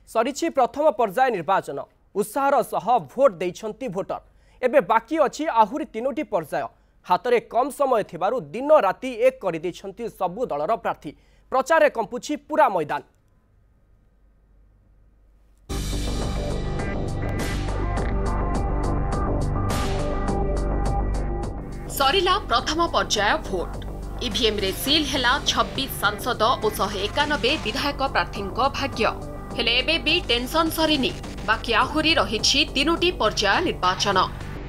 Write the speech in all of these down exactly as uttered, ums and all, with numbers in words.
सरीछि प्रथम पर्याय निर्वाचन उत्साहर सह भोट देइछंती भोटर। एबे बाकी अछि आहुरी तीनोटी पर्याय। हातरे कम समय थिबारु दिन राति एक करि देइछंती सबु दलर प्रार्थी। प्रचार कंपुछि पूरा मैदान। सरिला प्रथम पर्याय भोट। ईवीएम रे सील हेला छब्बीस सांसद और शहे एकानबे विधायक प्रार्थी भाग्य। हेले एबे भी टेंशन सरीनी। बाकी आहुरी रहिछि तीनोटी पर्याय निर्वाचन।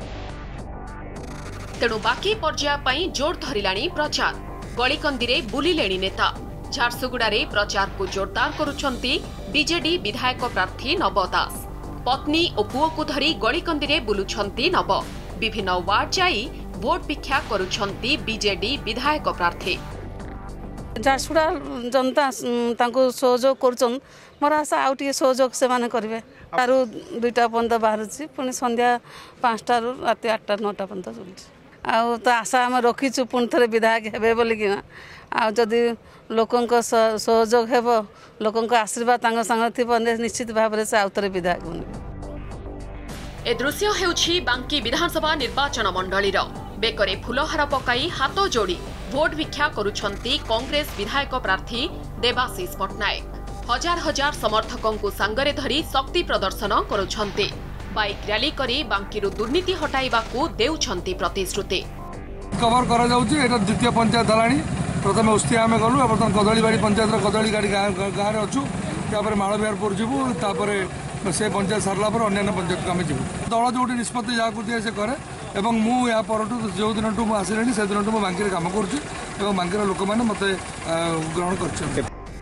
तेणु बाकी पर्याय पई जोर धरिलाणी प्रचार। गलिकंदी बुलिलेणी नेता। झारसुगुड़ारे प्रचार को जोरदार करुछंती बीजेडी विधायक प्रार्थी नव दास। पत्नी और पुओ को धरी गलिकंदी बुलुछंती नव। विभिन्न वार्ड जाई भोट भिक्षा करुछंती बीजेडी विधायक प्रार्थी। झारसुगुड़ा जनता तांको सहयोग करुछन। मोर आशा आउ टिके सहयोग से माने करिवे। आरु दुईटा पर्यंत बाहरुछि पुणी संध्या पाँचटा रु राति आठटा नौटा पर्यंत चलुछि। आउ तो आशा आम रखीचु पुणी थे विधायक हेबे बोलिकिना। आ जदि लोकंक सहयोग हेबो लोकंक आशीर्वाद तांग संग थिबो निश्चित भाबरे से आउ थे विधायक बनिबे। ए दृश्य हेउछि बांकी विधानसभा निर्वाचन मंडलीर। बेकरे फुलहार पकाई हाथ जोड़ी भोट भिक्षा करुछंती कांग्रेस विधायक प्रार्थी देवाशीष पट्टनायक। हजार हजार समर्थकों को सांगरे धरी शक्ति प्रदर्शन करुछंती। बाइक रैली करी बांकीरु दुर्नीति हटाइबाकू देउछंती प्रतिश्रुति। कवर करा जाउछि। एटा द्वितीय पंचायत हलाणी। प्रथम उस्तिया आमे गलु बर्तन कदलीबाड़ी पंचायत कदली गाड़ी गाँव रे अछु। तापर मालबिहारपुर जीवु तापर से पंचायत सारला पर अन्य पंचायत को आम जीवु। दल जो निष्पत्ति जहाँ दिए से करे एवं मु या परठू जो दिन मु आसिलेनी से दिन मु बांकी काम करुच्ची और बांकीर लोक मैंने मत ग्रहण कर।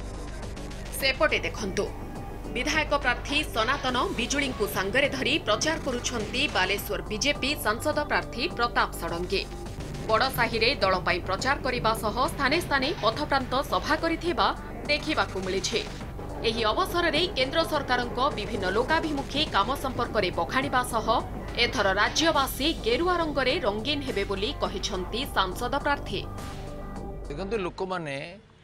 सेपटे देखंतु विधायक प्रार्थी सनातन बिजुली को सांगरे धरी प्रचार करुछंती बालेश्वर बीजेपी सांसद प्रार्थी प्रताप षडंगी। बड़साही रे दल पई प्रचार करिबा सह स्थाने स्थाने पथप्रांत सभा करिथिबा देखिबाकू मिलिछि। एही अवसर रे केंद्र सरकारक विभिन्न लोकाभिमुखी काम संपर्क रे बखाणिबा सह एथर राज्यवासी गेरुआ रंगरे रंगीन हेबे बोली कहिछंती सांसद प्रार्थी। देखंतु लोक माने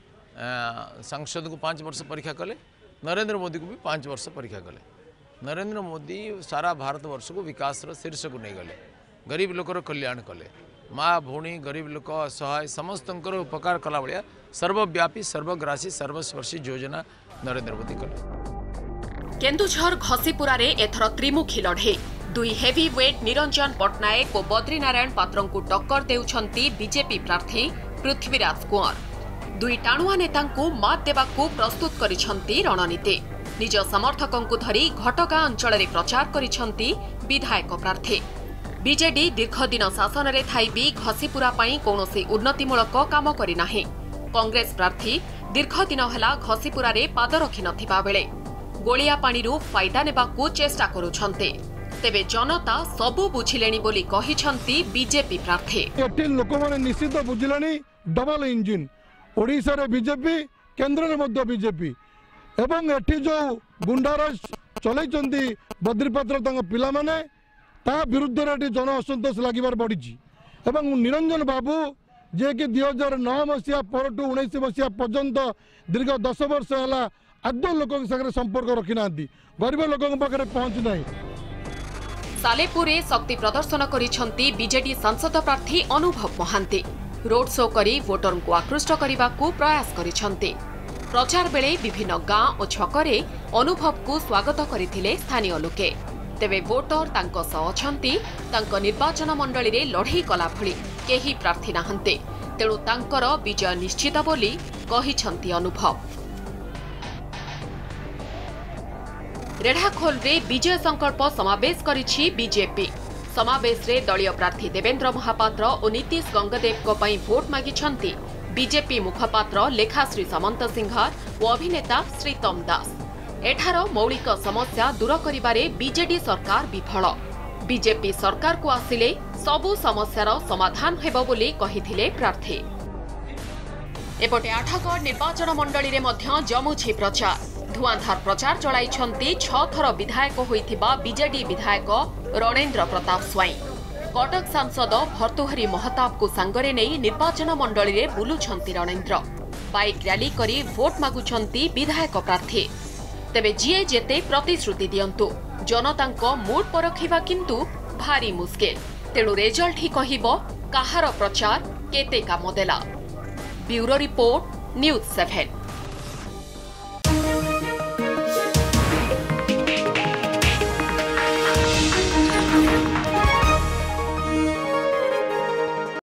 सांसद को पांच वर्ष परीक्षा कले, नरेंद्र मोदी को भी पांच वर्ष परीक्षा कले। नरेंद्र मोदी सारा भारत वर्ष को विकास शीर्ष को नहीं गले। गरीब लोकर कल्याण कले। माँ भौणी गरीब लोक असहाय समस्त उपकार कला भाया सर्वव्यापी सर्वग्रासी सर्वस्पर्शी योजना नरेंद्र मोदी कले। केन्दुझर घसीपुरा रे एथर त्रिमुखी लड़े। दुई हेवी वेट निरंजन पट्टनायक और बद्रीनारायण पात्र को टक्कर देउछंती बीजेपी प्रार्थी पृथ्वीराज कुंवर। दुई टाणुआ नेता मात देवाकू प्रस्तुत करिछंती रणनीति। निज समर्थकों को धरी घटगां अंचल रे प्रचार करिछंती विधायक प्रार्थी। बीजेडी दीर्घदिन शासन रे थाई भी घसीपुरा पई कौनसी उन्नतिमूलक काम करि नाही। कांग्रेस प्रार्थी दीर्घदिन हेला घसीपुरा रे पाद रखि नथिबा बेले गोलिया पानीरू फायदा नेबाकू चेष्टा करुछंती। तेबे जनता सबु बुझिलेनी बोली कहिछंती बीजेपी प्रार्थी। एठी लोक माने निश्चित बुझिलेनी डबल इंजिन ओडिसा रे बीजेपी केंद्र रे मध्य बीजेपी एवं एठी जो गुंडाराज चलैचंती बद्रीपात्र तंग पिला माने ता विरुद्ध रे जन असंतोष लागिबार बढ़िछि। एवं निरंजन बाबू जे कि दुई हजार नौ मसीहा परठू उन्नीस मसीहा पर्यंत दीर्घ दस वर्ष है आदौ लोक संपर्क रखी ना गरीब लोक पाखे पहुंच ना। सालेपुरे शक्ति प्रदर्शन करिछंती बीजेडी सांसद प्रार्थी अनुभव महांती। रोड शो करी वोटर को आकृष्ट करने को प्रयास करिछंती। प्रचार बेले विभिन्न गाँ और छकरे अनुभव को स्वागत करथिले स्थानीय लोके। तेबे वोटर तांको सह अछंती तांको निर्वाचन मंडली रे लड़ाई कला भली केही प्रार्थी नाहंते। तेणु तांकर विजय निश्चित बोली कहिछंती अनुभव। रेढ़ाखोल रे विजय संकल्प समावेश करिछि बीजेपी। समावेश रे दलीय प्रार्थी देवेंद्र महापात्र और नीतीश गंगदेव को पई भोट मागिछंती बीजेपी मुखपात्र लेखाश्री सामंत सिंघार और अभिनेता श्रीतम दास। एठार मौलिक समस्या दूर करिबारे बीजेडी सरकार विफल। बीजेपी सरकार को आसिले सबु समस्यार समाधान हेबो बोली कहिथिले प्रार्थी। एपटे आठगढ़ निर्वाचन मंडली रे मध्य जमुछि प्रचार। धुआंधार प्रचार चलाइछंती छ थर विधायक होइथिबा बीजेडी विधायक रणेन्द्र प्रताप स्वाई। कटक सांसद भर्तृहरि महताब को सांगरे नहीं निर्वाचन मंडली रे बुलुछंती रणेन्द्र। बाइक रैली करी भोट मागुछंती विधायक प्रार्थी। तेबे जीए जेते प्रतिश्रुति दियंतु जनतांको मूड परखिबा किंतु भारी मुश्किल। तेणु रिजल्ट ही कहिबो काहार प्रचार केते काम देला। Bureau report news seven.